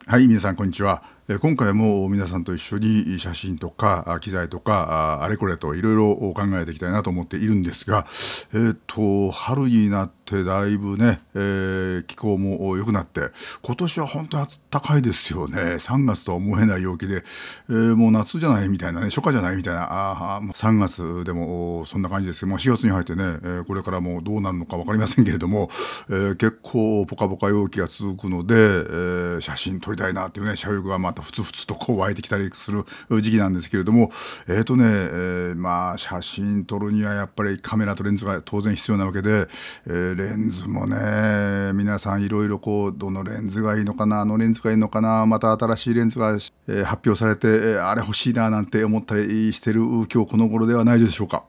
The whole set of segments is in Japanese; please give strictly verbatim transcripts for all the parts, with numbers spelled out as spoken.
はい、皆さんこんにちは。えー今回も皆さんと一緒に写真とかあ機材とかああれこれといろいろ考えていきたいなと思っているんですが、えっと春になってだいぶね、えー気候も良くなって、今年は本当に暖かいですよね。さんがつとは思えない陽気で、えーもう夏じゃないみたいなね、初夏じゃないみたいな、あーもうさんがつでもおそんな感じですけど、もうしがつに入ってね、えーこれからもうどうなるのか分かりませんけれども、えー結構ポカポカ陽気が続くので、えー写真撮りたいなっていうね、写欲がまたふつふつとこう湧いてきたりする時期なんですけれども、えーとね、えーまあ写真撮るにはやっぱりカメラとレンズが当然必要なわけで、えーレンズもね、皆さんいろいろこうどのレンズがいいのかな、あのレンズがいいのかな、また新しいレンズが、えー発表されて、えーあれ欲しいななんて思ったりしてる今日この頃ではないでしょうか。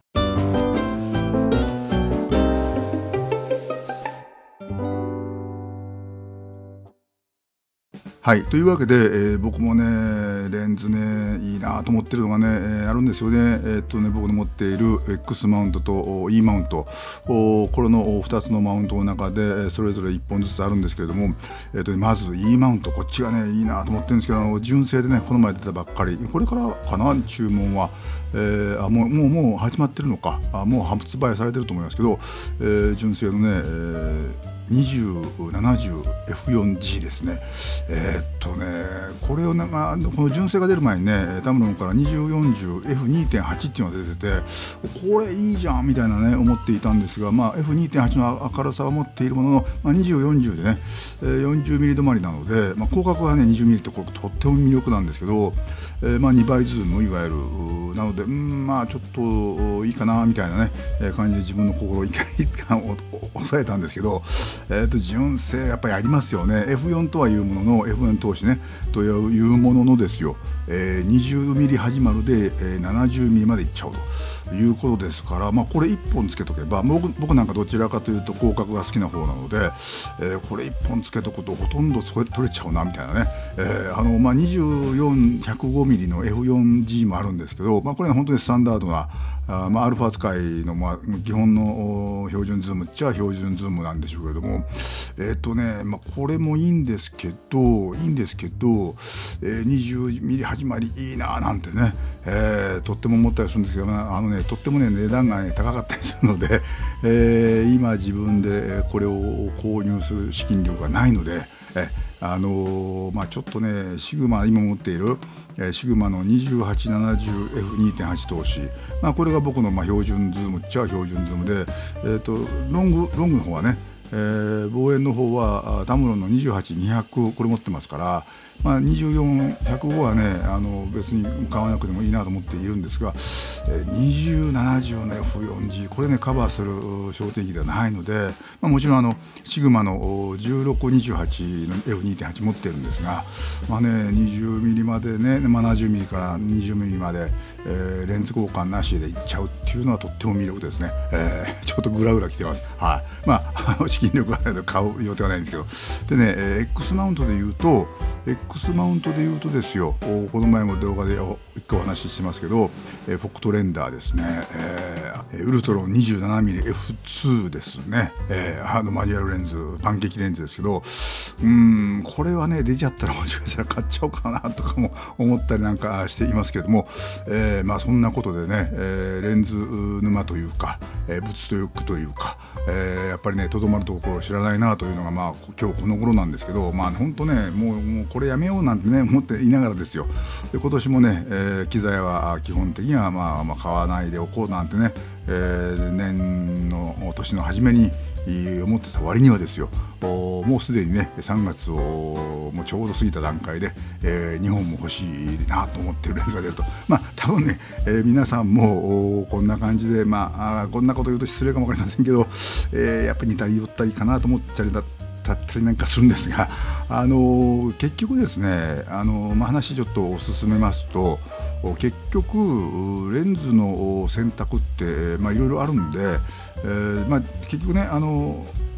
はい、というわけで、えー僕もね、レンズね、いいなと思ってるのがね、えーあるんですよね。えーっとね、僕の持っている X マウントとお E マウント、おこれのおふたつのマウントの中で、えーそれぞれいっぽんずつあるんですけれども、えーっとね、まず E マウント、こっちがね、いいなと思ってるんですけど、あの純正でね、この前出たばっかり、これからかな、注文は。えーあもうもうもう始まってるのか、あもう発売されてると思いますけど、えー純正のね、えーにじゅうななじゅうエフフォージー ですね。えーっとね、これをなんかこの純正が出る前にね、タムロンから にじゅうよんじゅうエフにてんはち っていうのが出てて、これいいじゃんみたいなね思っていたんですが、まあ エフにてんはち の明るさは持っているものの、まあ、にじゅう、よんじゅうでね、えーよんじゅうミリ止まりなので、まあ、広角はねにじゅうミリってこれとっても魅力なんですけど、えーまあにばいズームいわゆるなので、うんまあちょっといいかなみたいなね、えー感じで自分の心を一回一回抑えたんですけど、えー、と純正やっぱりありますよね。 エフよん とはいうものの エフよん 投資ねというもののですよ、えー、にじゅうミリ始まるで、えー、ななじゅうミリまでいっちゃうということですから、まあ、これいっぽんつけとけば僕、僕なんかどちらかというと広角が好きな方なので、えー、これいっぽんつけとくとほとんどそれ取れちゃうなみたいなね、えーあのまあ、にじゅうよん、ひゃくごミリの エフよんジー もあるんですけど、まあ、これは本当にスタンダードなあ、まあ、アルファ使いの、まあ、基本の標準ズームっちゃ標準ズームなんでしょうけれども、えっ、とね、まあ、これもいいんですけどいいんですけど、えー、にじゅうミリ始まりいいななんてね、えーとっても思ったりするんですけど、まああのね、とってもね値段が、ね、高かったりするので、えー今自分でこれを購入する資金力がないので、えあのーまあ、ちょっとねシグマ今持っている、えーシグマの にじゅうはちななじゅうエフにてんはち 投資、まあ、これが僕のまあ標準ズームっちゃ標準ズームで、えーとロングロングの方はね、えー望遠の方はあタムロンのにじゅうはち、にひゃくこれ持ってますから、まあ、にじゅうよん、ひゃくごはねあの別に買わなくてもいいなと思っているんですが、えーにじゅう、ななじゅうの エフよんジー これねカバーする焦点機ではないので、まあ、もちろんあのシグマのじゅうろく、にじゅうはちの エフにてんはち 持ってるんですが、まあね、にじゅうミリまでね、ななじゅうミリからにじゅうミリまで、えーレンズ交換なしでいっちゃうっていうのはとっても魅力ですね。えーちょっとグラグラきてます。はい。まあ、あの資金力がないので買う予定はないんですけど。でね、えー X マウントで言うと、X マウントで言うとですよ、おこの前も動画でお一回お話ししてますけど、えーフォクトレンダーですね、えーウルトロン にじゅうななミリエフツー ですね、えーあのマニュアルレンズ、パンケーキレンズですけど、うーん、これはね、出ちゃったらもしかしたら買っちゃおうかなとかも思ったりなんかしていますけれども、えーまあそんなことでね、えーレンズ沼というか、えー、物と欲というか、えーやっぱりね、とどまるところを知らないなというのが、まあ今日この頃なんですけど、まあ本当ね、もう、もうこれやめようなんてね、思っていながらですよ。で今年もね、えー機材は基本的には、まあ、まあ買わないでおこうなんてね、えー年の年の初めに思ってた割にはですよ、おもうすでにねさんがつをもうちょうど過ぎた段階で、えー、にほんも欲しいなと思ってるレンズが出ると、まあ多分ね、えー皆さんもおこんな感じで、まああーこんなこと言うと失礼かもわかりませんけど、えーやっぱり似たり寄ったりかなと思っちゃりだだったりなんかするんですが、あのー結局ですね、あのーまあ、話ちょっと進めますと、結局レンズの選択って、まあ、いろいろあるんで、えーまあ、結局ね、あのー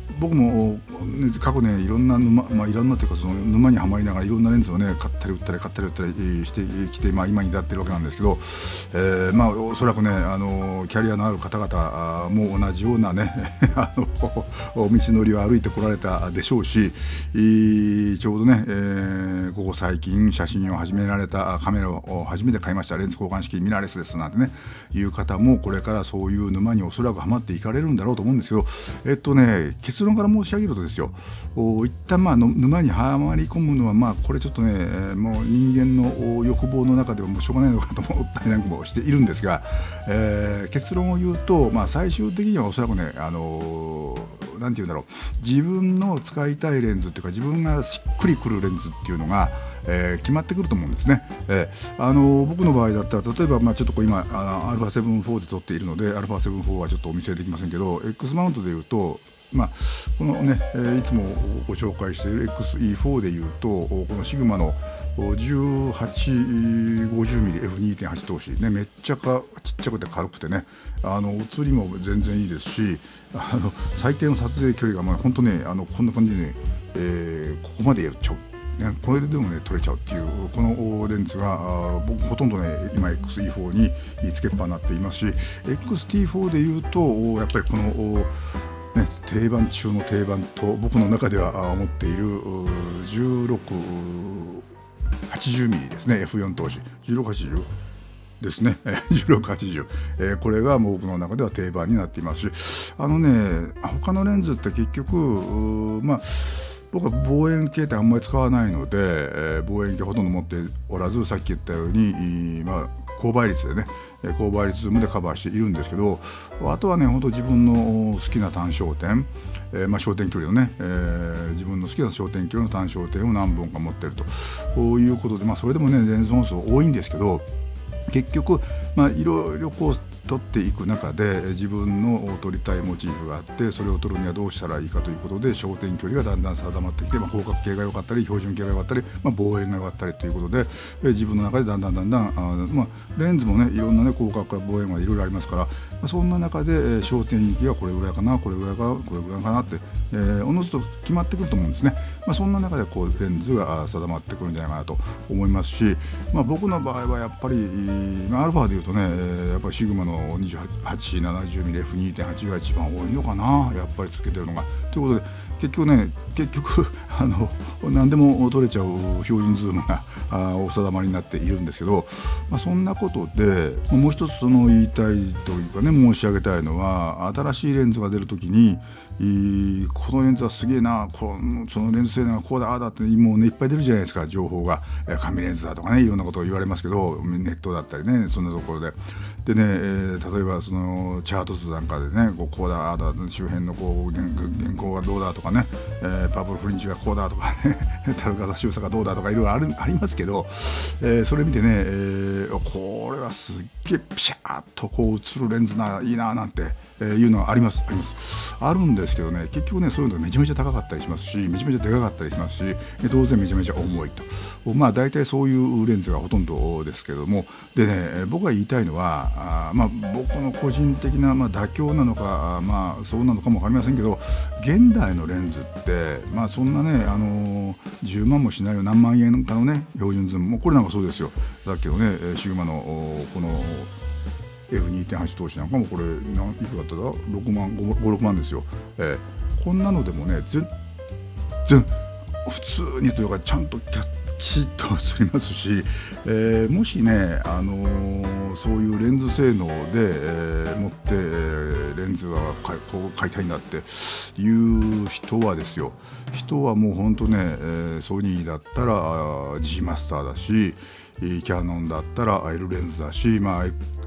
僕も、ね、過去ねいろんな沼、まあ、いろんなというかその沼にはまりながらいろんなレンズをね買ったり売ったり買ったり売ったりしてきて、まあ、今に至ってるわけなんですけど、えー、まあおそらくねあのキャリアのある方々も同じようなねあの道のりを歩いてこられたでしょうし、ちょうどね、えー、ここ最近写真を始められたカメラを初めて買いました、レンズ交換式ミラーレスですなんてねいう方もこれからそういう沼におそらくはまっていかれるんだろうと思うんですけど、えっとね結論から申し上げるとですよ、一旦まあの沼にはまり込むのはまあこれちょっとねもう人間の欲望の中ではもうしょうがないのかと思ったりなんかもしているんですが、えー、結論を言うと、まあ、最終的にはおそらくねあのー、なんて言うんだろう、自分の使いたいレンズっていうか自分がしっくりくるレンズっていうのがえー、決まってくると思うんですね。えーあのー、僕の場合だったら例えば、まあ、ちょっとこう今あ アルファセブンフォー で撮っているので アルファセブンフォー はちょっとお見せできませんけど X マウントでいうと、まあ、このね、えー、いつもご紹介している エックスイーフォー でいうとこのシグマの じゅうはちごじゅうミリエフにてんはち 投資、ね、めっちゃかちっちゃくて軽くてねあの写りも全然いいですし、あの最低の撮影距離がまあ本当ねあのこんな感じでね、えー、ここまでやっちゃう。ね、これでもね撮れちゃうっていうこのレンズが僕ほとんどね今 エックスイーフォー につけっぱになっていますし エックスティーフォー でいうとやっぱりこの、ね、定番中の定番と僕の中では思っているじゅうろくはちじゅうミリですね エフよん 投資じゅうろくはちじゅうですねじゅうろくはちじゅう、えー、これがもう僕の中では定番になっていますし、あのね他のレンズって結局まあ僕は望遠鏡ってあんまり使わないので、えー、望遠鏡ほとんど持っておらずさっき言ったように、まあ、高倍率でね高倍率ズームでカバーしているんですけど、あとはね本当自分の好きな単焦点、えーまあ、焦点距離のね、えー、自分の好きな焦点距離の単焦点を何本か持っているとこういうことで、まあ、それでもねレンズ本数多いんですけど結局まあいろいろこう撮っていく中で自分の撮りたいモチーフがあってそれを撮るにはどうしたらいいかということで焦点距離がだんだん定まってきて、まあ、広角系が良かったり標準系が良かったり、まあ、望遠が良かったりということで自分の中でだんだんだんだんあ、まあ、レンズもねいろんなね広角から望遠はいろいろありますから、まあ、そんな中で焦点域がこれぐらいかなこれぐらいかこれぐらいかなって、えー、おのずと決まってくると思うんですね。まあ、そんな中でこうレンズが定まってくるんじゃないかなと思いますし、まあ、僕の場合はやっぱり、まあ、アルファでいうとねやっぱりシグマのにじゅうはち、ななじゅうミリエフにてんはち が一番多いのかなやっぱりつけてるのが。ということで結局ね結局あの何でも撮れちゃう標準ズームがお定まりになっているんですけど、まあ、そんなことでもう一つその言いたいというかね申し上げたいのは新しいレンズが出るときにこのレンズはすげえなこのそのレンズ性能がこうだああだってもうねいっぱい出るじゃないですか情報が紙レンズだとかねいろんなことを言われますけどネットだったりねそんなところででね、えー、例えばそのチャート図なんかでねこうこうだああだ周辺のこう原稿がどうだとかね、えー、パープルフリンジがこうだとかねタルカザ修査がどうだとかいろいろあるありますけど、えー、それ見てね、えー、これはすっげえピシャーっとこう映るレンズないいななんてえー、いうのはありますありますあるんですけどね結局ねそういうのがめちゃめちゃ高かったりしますしめちゃめちゃでかかったりしますし当然めちゃめちゃ重いとまあ大体そういうレンズがほとんどですけどもでね僕が言いたいのはあまあ僕の個人的な、まあ、妥協なのかまあそうなのかも分かりませんけど現代のレンズってまあそんなねあのー、じゅうまんもしないよ何万円かのね標準ズームもこれなんかそうですよだけどねシグマのこのエフにてんはち 投資なんかもこれ何いくらだったらろくまんご、ろくまんですよ、えー、こんなのでもね全然普通にというかちゃんとキャッチッと映りますし、えー、もしね、あのー、そういうレンズ性能で、えー、持って、えー、レンズが買い、こう買いたいんだっていう人はですよ人はもうほんとね、えー、ソニーだったら G マスターだしキヤノンだったら L レンズだしまあ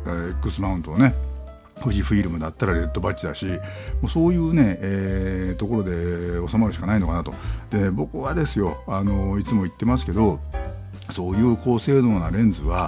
X マウントのね富士フィルムだったらレッドバッジだしもうそういうね、えー、ところで収まるしかないのかなと。で僕はですよあのいつも言ってますけどそういう高性能なレンズは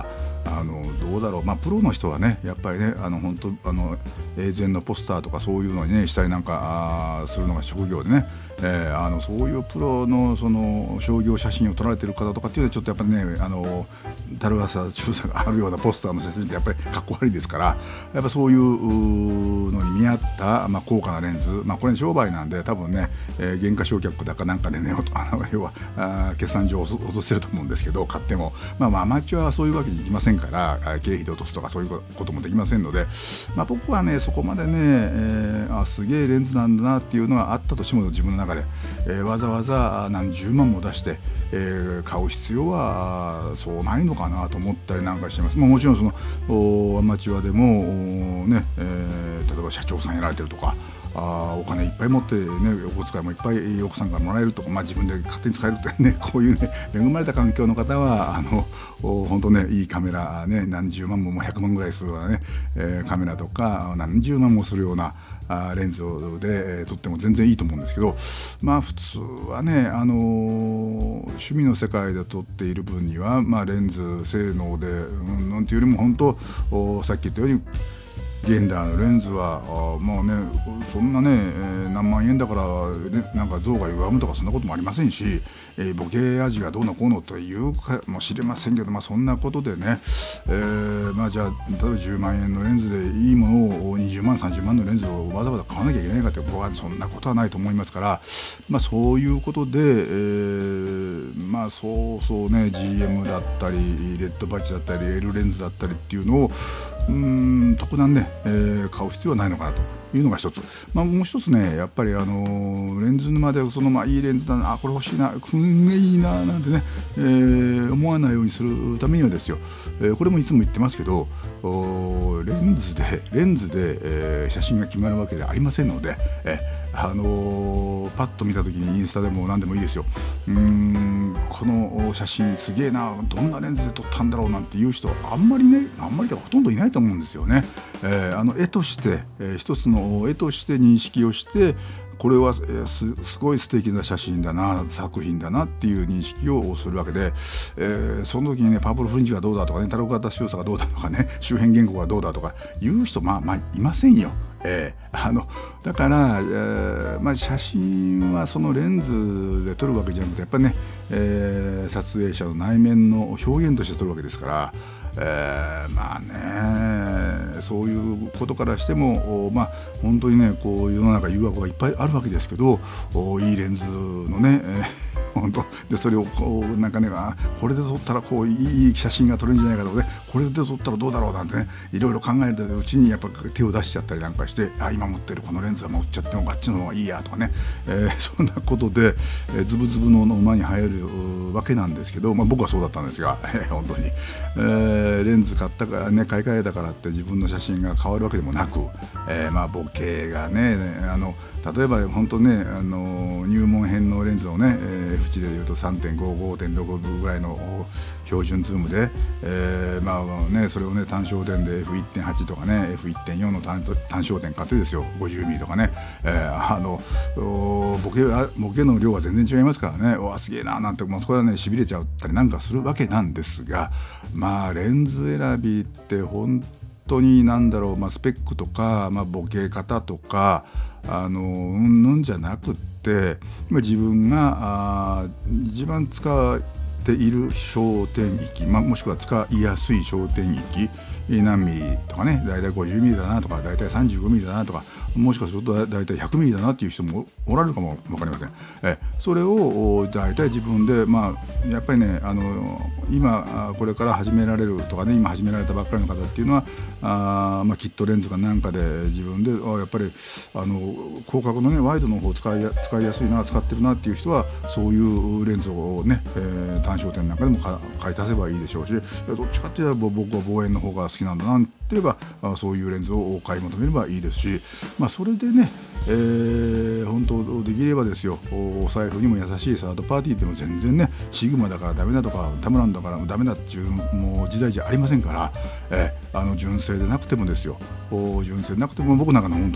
あのどうだろう、まあ、プロの人はねやっぱりねあの本当あの永遠のポスターとかそういうのにねしたりなんかあするのが職業でね、えー、あのそういうプロのその商業写真を撮られてる方とかっていうのはちょっとやっぱりねあのたるわさ中さがあるようなポスターの写真ってやっぱりかっこ悪いですから、やっぱそういうのに見合った、まあ、高価なレンズ、まあ、これ商売なんで多分ね、えー、原価償却だかなんかでねあの要はあ決算上落としてると思うんですけど、買っても、まあ、まあアマチュアはそういうわけにいきませんから、経費で落とすとかそういうこともできませんので、まあ、僕はねそこまでね、えー、あすげえレンズなんだなっていうのはあったとしても自分の中で、えー、わざわざ何十万も出して、えー、買う必要はそうないのかなと思ったりなんかしてます。まあ、もちろんそのアマチュアでもね、えー、例えば社長さんやられてるとか、あお金いっぱい持ってねお小遣いもいっぱい奥さんからもらえるとか、まあ、自分で勝手に使えるってねこういうね恵まれた環境の方はあの本当ねいいカメラね何十万ももうひゃくまんぐらいするようなね、えー、カメラとか何十万もするようなあレンズで、えー、撮っても全然いいと思うんですけど、まあ普通はね、あのー、趣味の世界で撮っている分には、まあ、レンズ性能で、うん、なんていうよりも本当さっき言ったようにゲンダーのレンズはあまあねそんなね、えー、何万円だから、ね、なんか像が歪むとかそんなこともありませんし、えー、ボケ味がどうのこうのというかもしれませんけど、まあ、そんなことでね、えー、まあじゃあ例えばじゅうまんえんのレンズでいいものをにじゅうまんさんじゅうまんのレンズをわざわざ買わなきゃいけないかって僕はそんなことはないと思いますから、まあ、そういうことで、えー、まあそうそうね ジーエム だったりレッドバッジだったり L レンズだったりっていうのをうーん特段ね、えー、買う必要はないのかなというのが一つ、まあ、もう一つねやっぱりあのー、レンズ沼でそのまあいいレンズだなあこれ欲しいなくんげいいななんてね、えー、思わないようにするためにはですよ、えー、これもいつも言ってますけどレンズでレンズで、えー、写真が決まるわけではありませんので、えーあのー、パッと見た時にインスタでも何でもいいですよ、うーんこの写真すげえなどんなレンズで撮ったんだろうなんていう人あんまりねあんまりでほとんどいないと思うんですよね。えー、あの絵として、えー、一つの絵として認識をしてこれは す, すごい素敵な写真だな作品だなっていう認識をするわけで、えー、その時にねパープルフリンジがどうだとかねタロッ型強さがどうだとかね周辺言語がどうだとかいう人まあまあいませんよ。えー、あのだから、えーまあ、写真はそのレンズで撮るわけじゃなくてやっぱりね、えー、撮影者の内面の表現として撮るわけですから、えー、まあねそういうことからしてもまあ本当にねこう世の中誘惑がいっぱいあるわけですけどいいレンズのね、えー本当でそれをこうなんかねこれで撮ったらこういい写真が撮れるんじゃないかとかねこれで撮ったらどうだろうなんてねいろいろ考えてるうちにやっぱ手を出しちゃったりなんかしてあ今持ってるこのレンズはもう売っちゃってもあっちの方がいいやとかね、えー、そんなことで、えー、ズブズブの馬に入るわけなんですけど、まあ、僕はそうだったんですが、えー、本当に、えー、レンズ買ったからね買い替えたからって自分の写真が変わるわけでもなく、えー、まあボケがねあの例えば本当ねあの入門編のレンズをね、えー、縁でいうと さんてんご、ごてんろく ぐらいの標準ズームで、えー、まあねそれをね単焦点で エフいってんはち とかね エフいってんよん の 単, 単焦点買ってですよ ごじゅうミリ とかね、えー、あのボケはボケの量は全然違いますからねうわすげえななんてもうそれはねしびれちゃったりなんかするわけなんですが、まあレンズ選びって本当に何だろう、まあ、スペックとか、まあ、ボケ方とかあのうんぬんじゃなくって自分があ一番使っている焦点域、まあ、もしくは使いやすい焦点域何ミリとかねだいたいごじゅうミリだなとかだいたいさんじゅうごミリだなとかもしかするとだいたいひゃくミリだなっていう人もおられるかも分かりません。えそれをだいたい自分でまあやっぱりねあの今これから始められるとかね今始められたばっかりの方っていうのはあ、まあ、キットレンズかなんかで自分であやっぱりあの広角のねワイドの方使いや使いやすいな使ってるなっていう人はそういうレンズをね、えー、単焦点なんかでも買い足せばいいでしょうしどっちかっていうと僕は望遠の方が好きなんだなって言えばそういうレンズを買い求めればいいですし、まあ、それでね、えー、本当できればですよお財布にも優しいサードパーティーでも全然ねシグマだからダメだとかタムランだからダメだっていうもう時代じゃありませんから、えー、あの純正でなくてもですよ純正でなくても僕なんかの本当ね、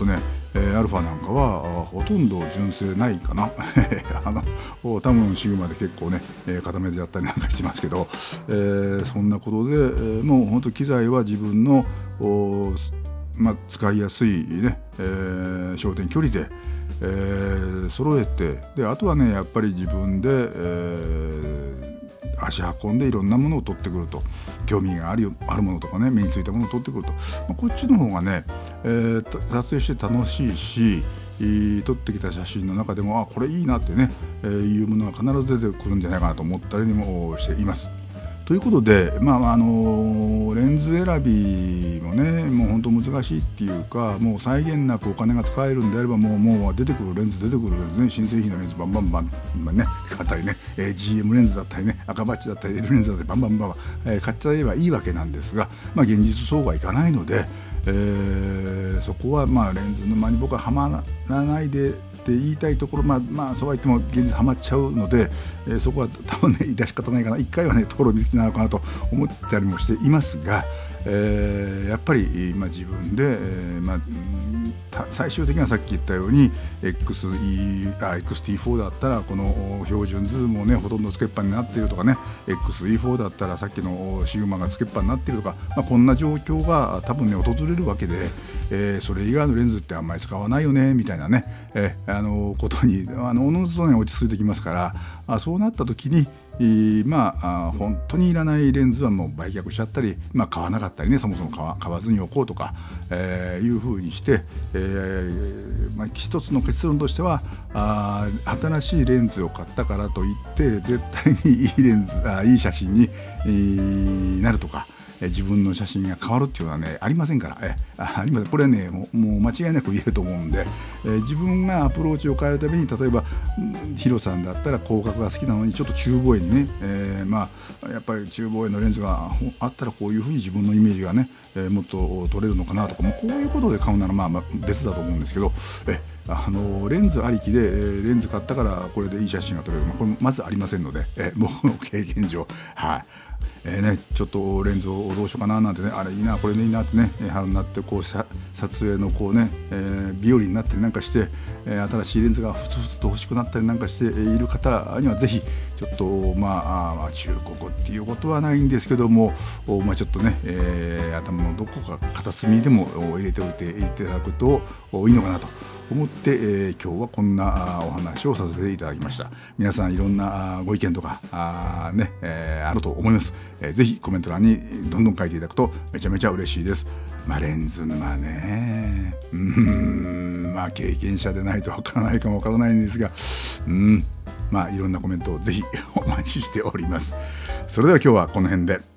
えー、アルファなんかはほとんど純正ないかなあの多分シグマで結構ね、えー、固めてやったりなんかしてますけど、えー、そんなことで、えー、もう本当機材は自分のまあ、使いやすいね、えー、焦点距離で、えー、揃えて、であとはねやっぱり自分で、えー、足運んでいろんなものを取ってくると、興味があるあるものとかね、目についたものを取ってくると、まあ、こっちの方がね、えー、撮影して楽しいし、撮ってきた写真の中でもあこれいいなってね、えー、いうものが必ず出てくるんじゃないかなと思ったりもしています。ということで、まああのレンズ選びもねもう本当難しいっていうか、もう際限なくお金が使えるんであればもうもう出てくるレンズ出てくるレンズね、新製品のレンズバンバンバンバンね買ったりね、えー、ジーエム レンズだったりね、赤バッチだったり L レンズだったりバンバンバンバン、えー、買っちゃえばいいわけなんですが、まあ現実そうはいかないので、えー、そこはまあレンズ沼に僕ははまらないでって言いたいところ、まあまあそうは言っても現実はまっちゃうので、えー、そこは多分ね致し方ないかな、一回はねところを見つけなのかなと思ったりもしていますが、えー、やっぱり、まあ、自分で、えーまあ、最終的にはさっき言ったように エックスイー あ エックスティーフォー だったらこの標準ズームもねほとんどつけっぱになっているとかね、 エックスイーフォー だったらさっきのシグマがつけっぱになっているとか、まあ、こんな状況が多分ね訪れるわけで、えー、それ以外のレンズってあんまり使わないよねみたいなね、えー、あのことにあのおのずとね落ち着いてきますから、あそうなった時にまあ本当にいらないレンズはもう売却しちゃったり、まあ、買わなかったりね、そもそも買わ、買わずに置こうとか、えー、いうふうにして、えーまあ、一つの結論としてはあ新しいレンズを買ったからといって絶対にいいレンズあいい写真に、えー、なるとか、自分の写真が変わるっていうのはねありませんから、えありません。これはねもう、もう間違いなく言えると思うんで、えー、自分がアプローチを変えるために、例えばヒロさんだったら広角が好きなのにちょっと中望遠にね、えー、まあやっぱり中望遠のレンズがあったらこういうふうに自分のイメージがね、えー、もっと撮れるのかなとか、もうこういうことで買うならまあまあ別だと思うんですけど、えあのレンズありきで、えー、レンズ買ったからこれでいい写真が撮れる、まあ、これまずありませんので、えー、僕の経験上はいえーね、ちょっとレンズをどうしようかななんてね、あれいいなこれでいいなってね、春になってこう撮影のこうね、えー、日和になったりなんかして、えー、新しいレンズがふつふつと欲しくなったりなんかしている方にはぜひちょっとまあ、まあ、中古っていうことはないんですけども、まあ、ちょっとね、えー、頭のどこか片隅にでも入れておいていただくといいのかなと思って、えー、今日はこんなお話をさせていただきました。皆さんいろんなご意見とかあ,、ねえー、あると思います、えー。ぜひコメント欄にどんどん書いていただくとめちゃめちゃ嬉しいです。まあ、レンズ沼ね、うーんまあ経験者でないとわからないかもわからないんですが、うんまあいろんなコメントをぜひお待ちしております。それでは今日はこの辺で。